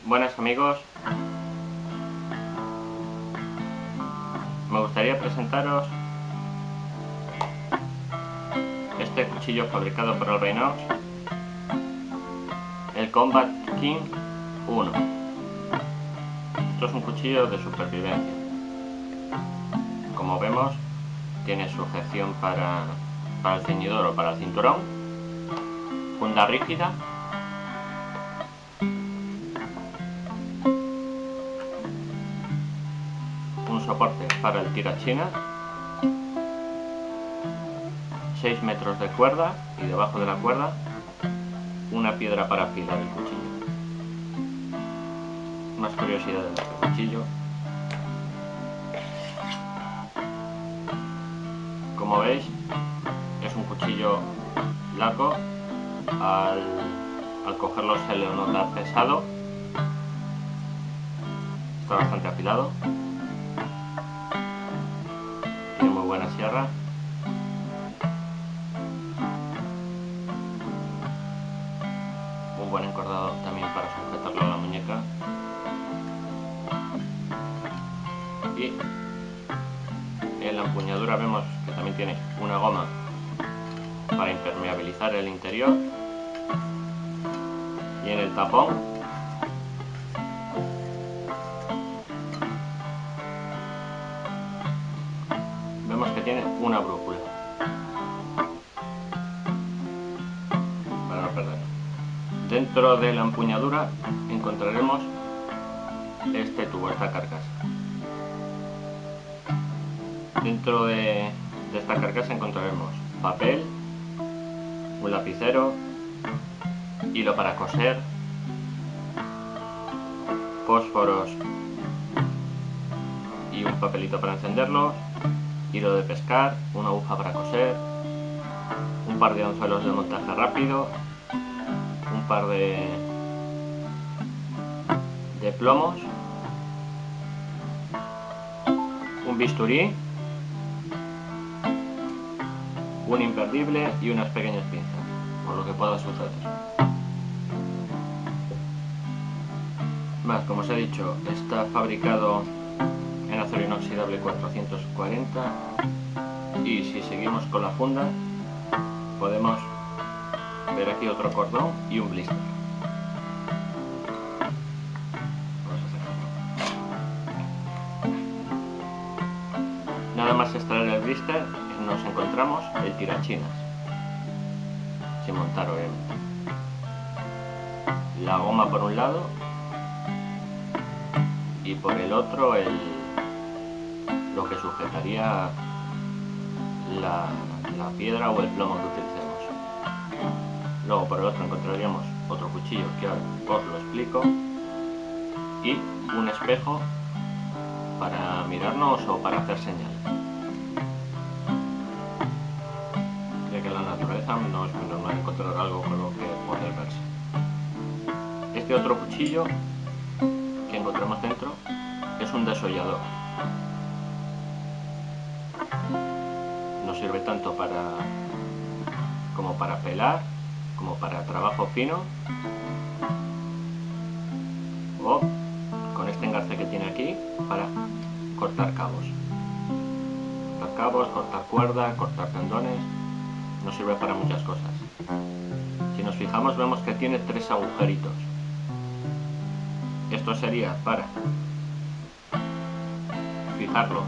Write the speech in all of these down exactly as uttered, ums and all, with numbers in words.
Buenas amigos, me gustaría presentaros este cuchillo fabricado por Albinox, el Combat King uno. Esto es un cuchillo de supervivencia. Como vemos, tiene sujeción para, para el ceñidor o para el cinturón, funda rígida, un soporte para el tirachinas, seis metros de cuerda y debajo de la cuerda una piedra para afilar el cuchillo. Unas curiosidades de este cuchillo: como veis, es un cuchillo largo, al, al cogerlo se le nota pesado, está bastante afilado, tiene muy buena sierra. Un buen encordado también para sujetarlo a la muñeca. Y en la empuñadura vemos que también tiene una goma para impermeabilizar el interior. Y en el tapón vemos que tiene una brújula para no perderlo. Dentro de la empuñadura encontraremos este tubo, esta carcasa. Dentro de, de esta carcasa encontraremos papel, un lapicero, hilo para coser, fósforos y un papelito para encenderlo, hilo de pescar, una aguja para coser, un par de anzuelos de montaje rápido, un par de, de plomos, un bisturí, un imperdible y unas pequeñas pinzas, por lo que pueda suceder. Más, como os he dicho, está fabricado en acero inoxidable cuatrocientos cuarenta, y si seguimos con la funda podemos ver aquí otro cordón y un blister. Vamos a sacarlo. Nada más extraer el blister nos encontramos el tirachinas, sin montar obviamente, la goma por un lado y por el otro el, lo que sujetaría la, la piedra o el plomo que utilicemos. Luego por el otro encontraríamos otro cuchillo que ahora os lo explico, y un espejo para mirarnos o para hacer señales, ya que en la naturaleza no es muy normal encontrar algo con lo que poder verse. Este otro cuchillo que encontramos dentro es un desollador. Nos sirve tanto para como para pelar, como para trabajo fino, o con este engarce que tiene aquí para cortar cabos. Cortar cabos, cortar cuerda, cortar tendones, nos sirve para muchas cosas. Si nos fijamos vemos que tiene tres agujeritos. Esto sería para fijarlo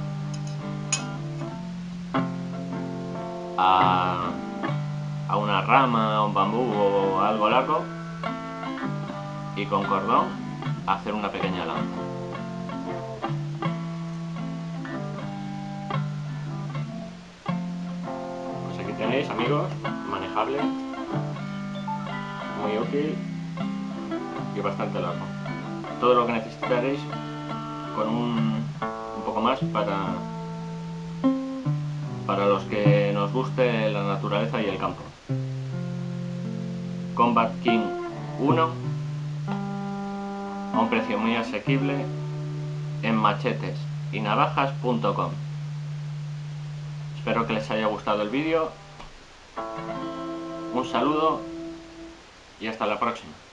a, a una rama, a un bambú o algo largo, y con cordón hacer una pequeña lanza. Pues aquí tenéis, amigos, manejable, muy útil y bastante largo. Todo lo que necesitaréis con un, un poco más para, para los que nos guste la naturaleza y el campo. Combat King uno a un precio muy asequible en machetes y navajas punto com. Espero que les haya gustado el vídeo. Un saludo y hasta la próxima.